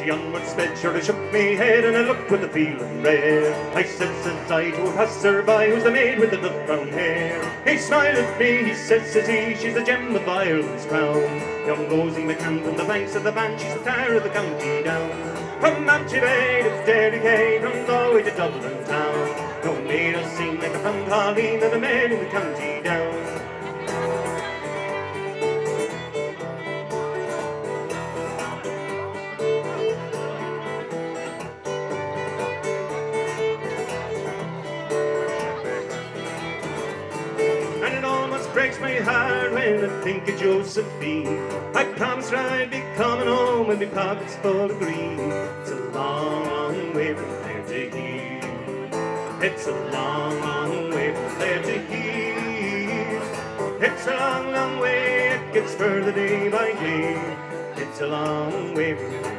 she onward sped, sure I shook me head and I looked with the feeling red. I says I to a passer-by, who's the maid with the nut brown hair? He smiled at me, he says he, she's the gem of Ireland's crown. Young Rosie McCann from the banks of the Bann, she's the star of the county down. From Mountry Bay to Derry, from Galway to Dublin town. No maid I've seen like a from Colleen and a maid in the county down. Breaks my heart when I think of Josephine. I promised her I'd be coming home with my pockets full of green. It's a long, long way from there to here. It's a long, long way from there to here. It's a long, long way, it gets further day by day. It's a long way from there to here.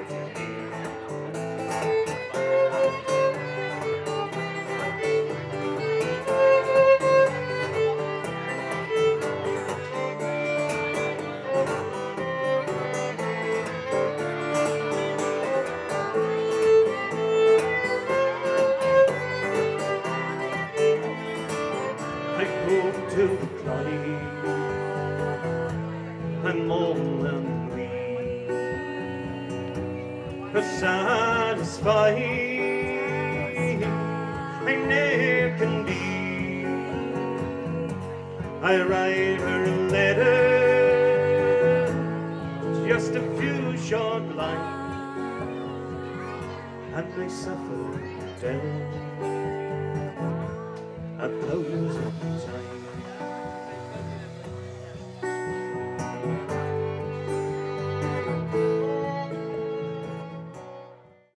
To the Clare, I'm old and weak, but satisfied I ne'er can be. I write her a letter, just a few short lines, and I suffer down 1,000 times.